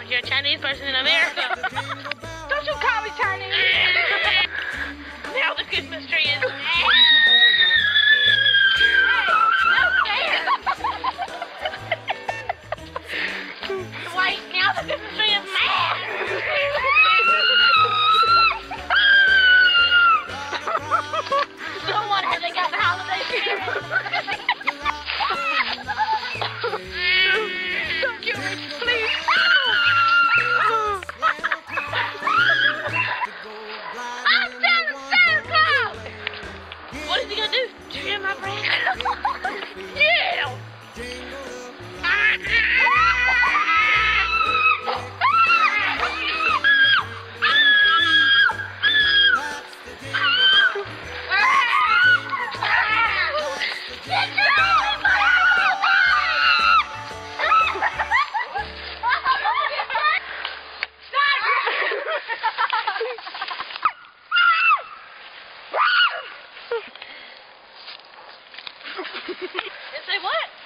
if you're a Chinese person in America. Don't you call me Chinese. Now the Christmas tree is mad. Dwight, now the Christmas tree is mad. Someone hasn't got the holiday spirit. Don't kill me, please. I'm telling Santa Claus. What is he gonna do? Trim my brain? Yeah. Say what?